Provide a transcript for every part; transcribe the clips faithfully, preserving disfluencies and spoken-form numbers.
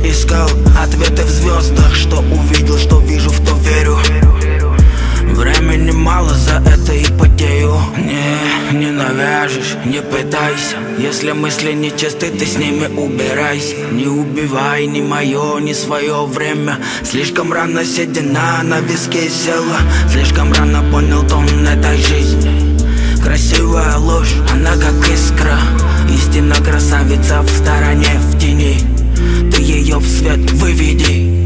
искал ответы в звездах, что увидел, что вижу, в то верю. Времени мало, за это и потею. Не, не навяжешь, не пытайся. Если мысли нечисты, ты с ними убирайся. Не убивай ни мое, ни свое время. Слишком рано седина на виске села. Слишком рано понял тон этой жизни. Красивая ложь, она как искра. Истинно красавица в стороне, в тени. Ты ее в свет выведи.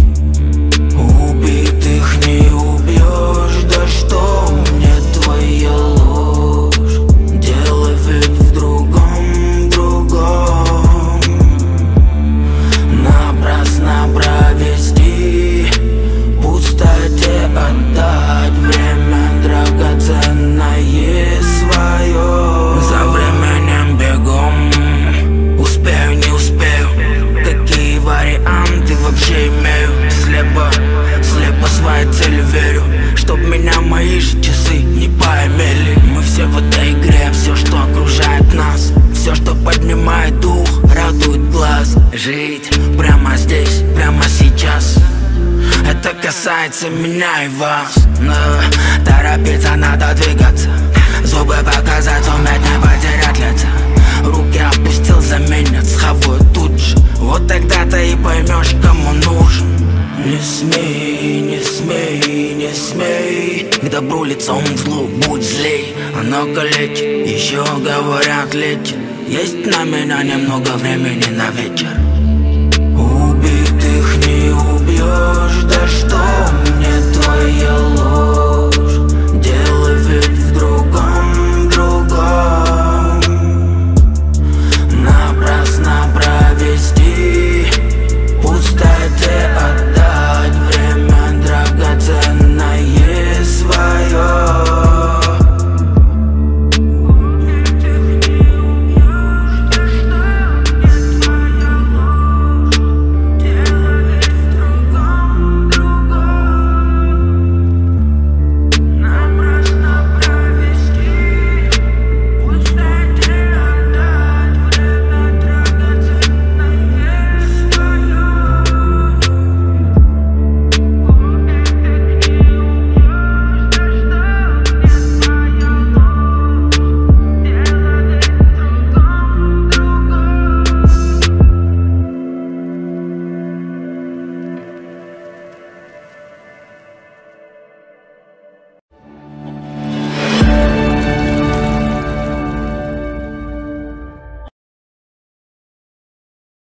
Убитых не убьешь, да что мне твоя ложь? Дело ведь в другом, другом. Напрасно провести, пустоте отдать время драгоценное свое. За временем бегом, успею, не успею. Какие варианты вообще имею? Слепо, слепо своей цели верю, чтоб меня мои же часы не поимели. Мы все в этой игре, все, что окружает нас, все, что поднимает дух, радует глаз. Жить прямо здесь, прямо сейчас, это касается меня и вас. Но торопиться, надо двигаться, зубы показать, уметь не потерять лица. Руки опустил, заменят, схавают тут же. Вот тогда-то и поймешь, кому нужен. Не смей, не смей, не смей к добру лицом, к злу будь злей. Оно калечит, еще говорят лечит. Есть на меня немного времени на вечер.